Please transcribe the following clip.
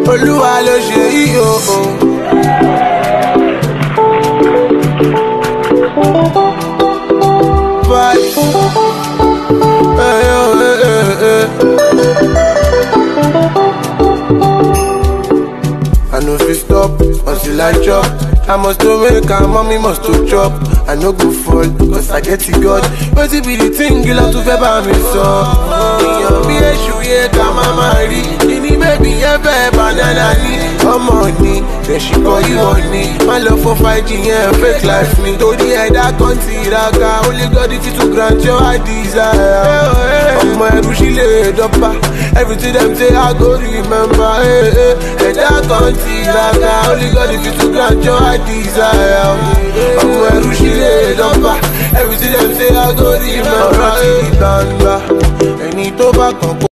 Olúwa ló ṣe yìí o. I know if you stop, until I chop. I must to make her, mommy must to chop. I no go fall, cause I get it God. But it be the thing, you love to feel by me so. Me a shoe, yeah, come on, marry. Ini baby, yeah, banana ni. Come on, ni. Then she call you on me. My love for 5G, yeah, fake life me. To the head, I can't see that car. Only God if you to grant your desire. Oh my, she laid up. Everything them say, I go remember. And I can't see that car. Only God if you to grant your desire. Oh my, she laid up. Everything them say, I go remember. Any to back